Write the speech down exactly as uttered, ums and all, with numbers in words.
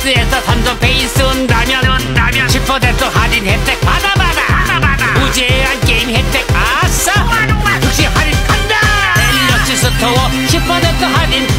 엑스에서 삼성페이 쓴다면 십 퍼센트 할인 혜택 받아받아. 무제한 게임 혜택 아싸. 즉시 할인 간다. 갤럭시 스토어 십 퍼센트 할인